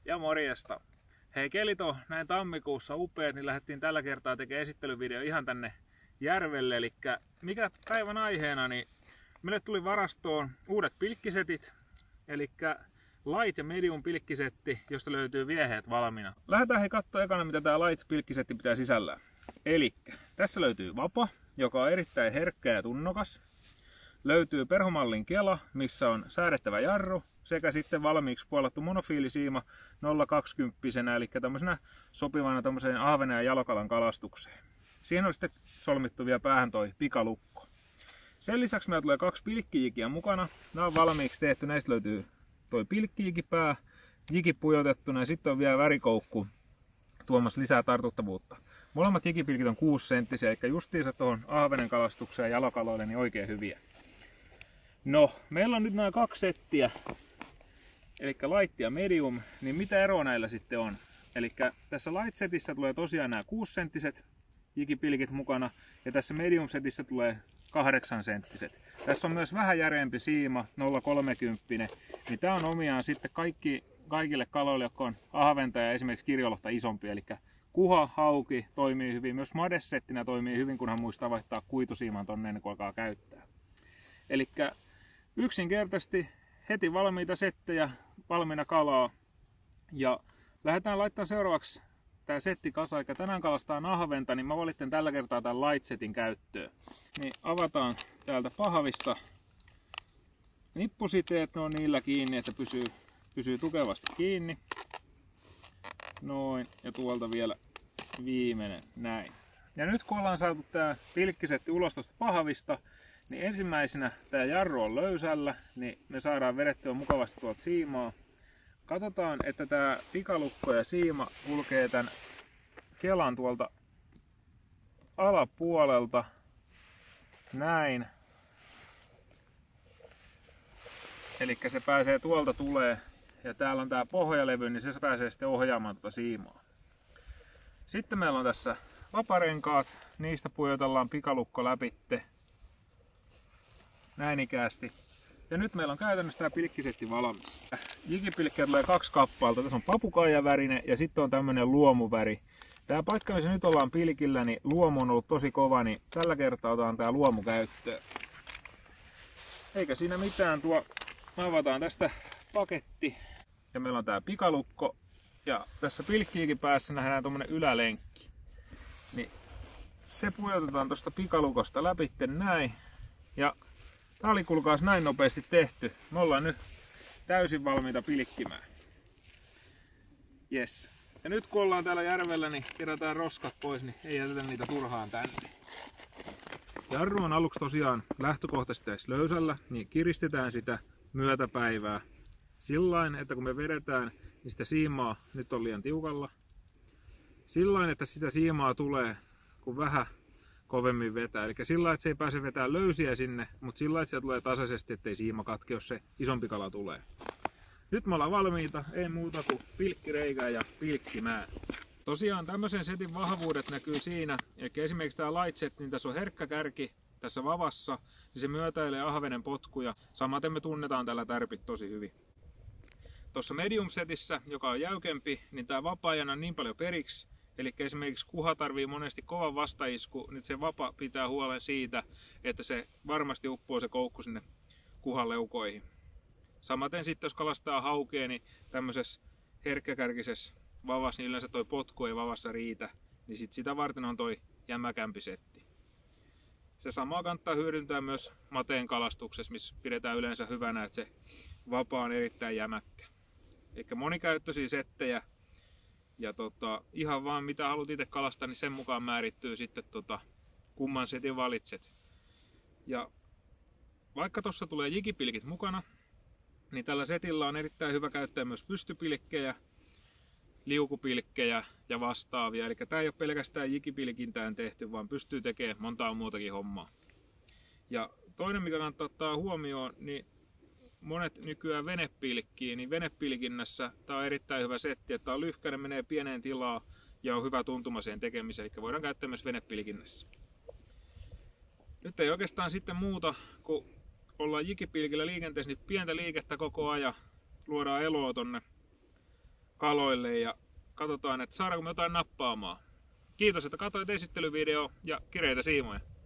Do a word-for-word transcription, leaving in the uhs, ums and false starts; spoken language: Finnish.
Ja morjesta. Hei, kelit on näin tammikuussa upeat, niin lähdettiin tällä kertaa tekemään esittelyvideo ihan tänne järvelle. Eli mikä päivän aiheena, niin meille tuli varastoon uudet pilkkisetit. Eli light ja medium pilkkisetti, josta löytyy vieheet valmiina. Lähdetään he katsoa ekana, mitä tämä light pilkkisetti pitää sisällään. Eli tässä löytyy vapa, joka on erittäin herkkä ja tunnokas. Löytyy perhomallin kela, missä on säädettävä jarru, sekä sitten valmiiksi puolattu monofiilisiima nolla kaksikymmentä, eli tämmöisenä sopivana tämmöiseen ahvenen ja jalokalan kalastukseen. Siihen on sitten solmittu vielä päähän toi pikalukko. Sen lisäksi meillä tulee kaksi pilkkijikiä mukana. Nämä on valmiiksi tehty, näistä löytyy toi pilkkijikipää, jiki pujotettuna ja sitten on vielä värikoukku tuomassa lisää tartuttavuutta. Molemmat jikipilkit on kuusi senttisiä, eli justiinsa tuohon ahvenen kalastukseen ja jalokaloille niin oikein hyviä. No, meillä on nyt nämä kaksi settiä, eli light ja medium, niin mitä eroa näillä sitten on? Eli tässä light setissä tulee tosiaan nämä kuusi senttiset jikipilkit mukana, ja tässä medium setissä tulee kahdeksan senttiset. Tässä on myös vähän järeempi siima, nolla kolmekymmentä, niin tämä on omiaan sitten kaikki, kaikille kaloille, jotka on ahventa ja esimerkiksi kirjolohta isompi, eli kuha, hauki toimii hyvin, myös madesettinä toimii hyvin, kunhan muistaa vaihtaa kuitusiiman tonne ennen kuin alkaa käyttää. Eli yksinkertaisesti heti valmiita settejä, valmiina kalaa, ja lähdetään laittamaan seuraavaksi tämä setti kasa, eli tänään kalastaa ahventa, niin mä valitsen tällä kertaa tämän light setin käyttöön. Niin avataan täältä pahvista nippusiteet, ne on niillä kiinni, että pysyy, pysyy tukevasti kiinni. Noin, ja tuolta vielä viimeinen, näin. Ja nyt kun ollaan saatu tämä pilkkisetti ulos tuosta pahvista, niin ensimmäisenä tämä jarru on löysällä, niin me saadaan vedettyä mukavasti tuolta siimaa. Katsotaan, että tämä pikalukko ja siima kulkee tämän kelan tuolta alapuolelta, näin. Eli se pääsee tuolta tulee, ja täällä on tämä pohjalevy, niin se pääsee sitten ohjaamaan tuota siimaa. Sitten meillä on tässä vaparenkaat, niistä pujotellaan pikalukko läpitte. Näin ikäästi. Ja nyt meillä on käytännössä tämä pilkkisetti valmis. Jikipilkkejä tulee kaksi kappalta. Tässä on papukaijan-värinen ja sitten on tämmöinen luomuväri. Tämä paikka, missä nyt ollaan pilkillä, niin luomu on ollut tosi kova, niin tällä kertaa otetaan tämä luomu käyttöön. Eikä siinä mitään, tuo avataan tästä paketti. Ja meillä on tämä pikalukko. Ja tässä pilkkiikin päässä nähdään tuommoinen ylälenkki. Niin se pujotetaan tuosta pikalukosta läpi näin. Ja tää oli kuulkaas näin nopeasti tehty. Me ollaan nyt täysin valmiita pilkkimään. Yes. Ja nyt kun ollaan täällä järvellä, niin kerätään roskat pois, niin ei jätetä niitä turhaan tänne. Jarru on aluksi tosiaan lähtökohtaisesti edes löysällä, niin kiristetään sitä myötäpäivää. Sillain, että kun me vedetään, niin sitä siimaa nyt on liian tiukalla. Sillain, että sitä siimaa tulee, kun vähän kovemmin vetää. Eli sillä lailla, että se ei pääse vetämään löysiä sinne, mutta sillä lailla, että se tulee tasaisesti, ettei siima katke, jos se isompi kala tulee. Nyt me ollaan valmiita, ei muuta kuin pilkkireikää ja pilkkimään. Tosiaan tämmöisen setin vahvuudet näkyy siinä, eli esimerkiksi tämä light set, niin tässä on herkkä kärki tässä vavassa, niin se myötäilee ahvenen potkuja. Samaten me tunnetaan tällä tärpit tosi hyvin. Tuossa medium setissä, joka on jäykempi, niin tämä vapaa-ajana on niin paljon periksi. Eli esimerkiksi kuha tarvii monesti kovan vastaisku, niin se vapa pitää huolen siitä, että se varmasti uppoo se koukku sinne kuhan leukoihin. Samaten sitten jos kalastaa haukea, niin tämmöisessä herkkäkärkisessä vavassa, niin yleensä toi potku ei vavassa riitä, niin sit sitä varten on toi jämäkämpi setti. Se sama kannattaa hyödyntää myös mateen kalastuksessa, missä pidetään yleensä hyvänä, että se vapa on erittäin jämäkkä. Eli monikäyttöisiä settejä. Ja tota, ihan vaan mitä haluat itse kalastaa, niin sen mukaan määrittyy sitten tota, kumman setin valitset. Ja vaikka tuossa tulee jikipilkit mukana, niin tällä setillä on erittäin hyvä käyttää myös pystypilkkejä, liukupilkkejä ja vastaavia. Eli tämä ei ole pelkästään jikipilkintään tehty, vaan pystyy tekemään montaa muutakin hommaa. Ja toinen mikä kannattaa ottaa huomioon, niin monet nykyään venepilkkii, niin venepilkinnässä tämä on erittäin hyvä setti, että on lyhkäinen, menee pieneen tilaa ja on hyvä tuntuma sen tekemiseen, eli voidaan käyttää myös venepilkinnässä. Nyt ei oikeastaan sitten muuta, kun ollaan jikipilkillä liikenteessä, niin pientä liikettä koko ajan, luodaan eloa tonne kaloille ja katsotaan, että saadaanko me jotain nappaamaan. Kiitos, että katsoit esittelyvideo ja kireitä siimoja.